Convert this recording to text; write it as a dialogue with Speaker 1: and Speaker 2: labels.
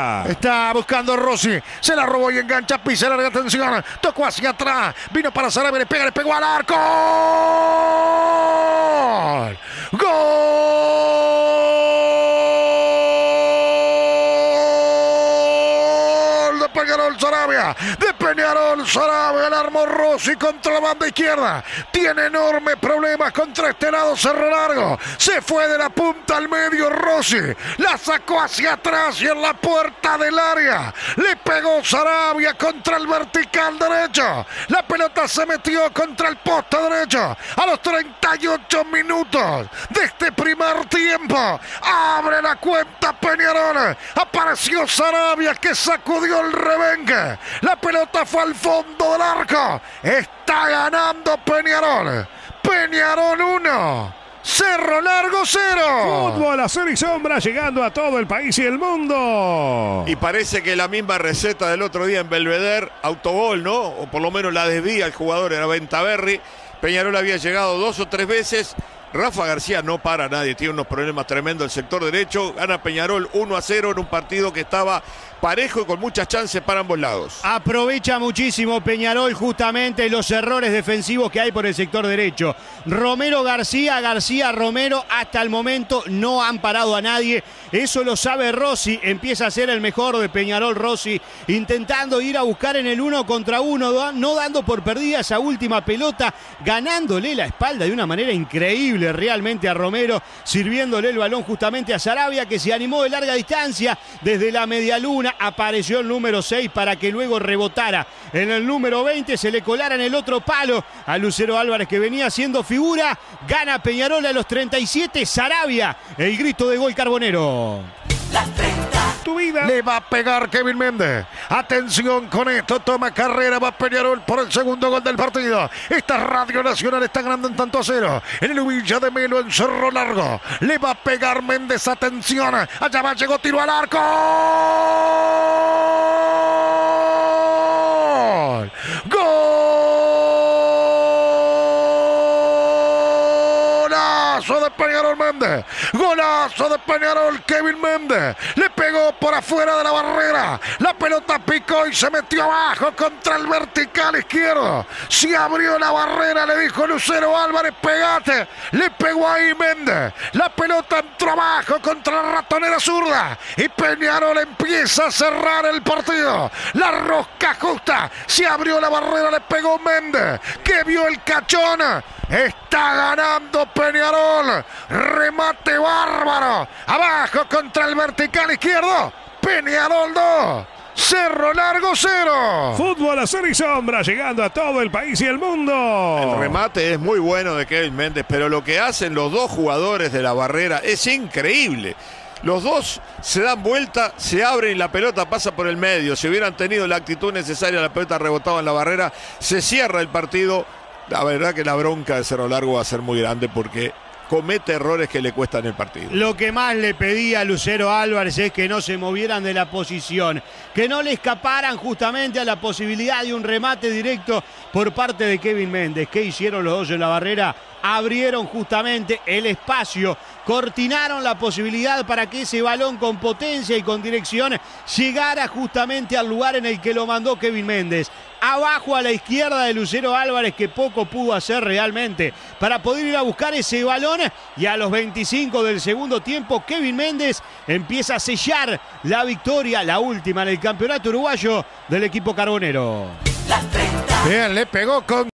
Speaker 1: Está buscando Rossi, se la robó y engancha, pisa, larga atención, tocó hacia atrás, vino para Sarabia, le pegó al arco. ¡Gol! De Peñarol Sarabia, el armó Rossi contra la banda izquierda, tiene enormes problemas contra este lado, Cerro Largo, se fue de la punta al medio Rossi, la sacó hacia atrás y en la puerta del área le pegó Sarabia contra el vertical derecho, la pelota se metió contra el poste derecho a los 38 minutos de este primer tiempo, abre la cuenta Peñarol, apareció Sarabia que sacudió el rebenque, la pelota fue al fondo del arco, está ganando Peñarol, Peñarol 1, Cerro Largo 0.
Speaker 2: Fútbol azul y sombra llegando a todo el país y el mundo.
Speaker 3: Y parece que la misma receta del otro día en Belvedere, autogol, ¿no? O por lo menos la desvía el jugador, era Bentaberri. Peñarol había llegado 2 o 3 veces. Rafa García no para a nadie, tiene unos problemas tremendos el sector derecho. Gana Peñarol 1-0 en un partido que estaba parejo y con muchas chances para ambos lados.
Speaker 4: Aprovecha muchísimo Peñarol justamente los errores defensivos que hay por el sector derecho. Romero García, Romero, hasta el momento no han parado a nadie. Eso lo sabe Rossi, empieza a ser el mejor de Peñarol Rossi, intentando ir a buscar en el 1 contra 1, no dando por perdida esa última pelota, ganándole la espalda de una manera increíble realmente a Romero, sirviéndole el balón justamente a Sarabia, que se animó de larga distancia desde la media luna. Apareció el número 6 para que luego rebotara en el número 20, se le colara en el otro palo a Lucero Álvarez, que venía haciendo figura. Gana Peñarol a los 37, Sarabia, el grito de gol carbonero.
Speaker 5: Las 30.
Speaker 1: Tu vida. Le va a pegar Kevin Méndez. Atención con esto, toma carrera, va Peñarol por el segundo gol del partido. Esta Radio Nacional está ganando en tanto a 0. En el Villa de Melo, en Cerro Largo. Le va a pegar Méndez, atención. Allá va, llegó, tiro al arco. Golazo de Peñarol Méndez, golazo de Peñarol Kevin Méndez, le pegó por afuera de la barrera, la pelota picó y se metió abajo contra el vertical izquierdo, se abrió la barrera, le dijo Lucero Álvarez, pegate, le pegó ahí Méndez, la pelota entró abajo contra la ratonera zurda y Peñarol empieza a cerrar el partido, la rosca justa, se abrió la barrera, le pegó Méndez, que vio el cachón. Está ganando Peñarol. Remate bárbaro. Abajo contra el vertical izquierdo. Peñarol 2. Cerro Largo 0.
Speaker 2: Fútbol azul y sombra llegando a todo el país y el mundo.
Speaker 3: El remate es muy bueno de Kevin Méndez, pero lo que hacen los dos jugadores de la barrera es increíble. Los dos se dan vuelta, se abren y la pelota pasa por el medio. Si hubieran tenido la actitud necesaria, la pelota rebotaba en la barrera. Se cierra el partido. La verdad que la bronca de Cerro Largo va a ser muy grande porque comete errores que le cuestan el partido.
Speaker 4: Lo que más le pedía a Lucero Álvarez es que no se movieran de la posición, que no le escaparan justamente a la posibilidad de un remate directo por parte de Kevin Méndez. ¿Qué hicieron los dos en la barrera? Abrieron justamente el espacio, cortinaron la posibilidad para que ese balón con potencia y con dirección llegara justamente al lugar en el que lo mandó Kevin Méndez. Abajo a la izquierda de Lucero Álvarez, que poco pudo hacer realmente para poder ir a buscar ese balón. Y a los 25 del segundo tiempo, Kevin Méndez empieza a sellar la victoria, la última en el campeonato uruguayo del equipo carbonero.
Speaker 5: Las 30.
Speaker 1: Bien, le pegó con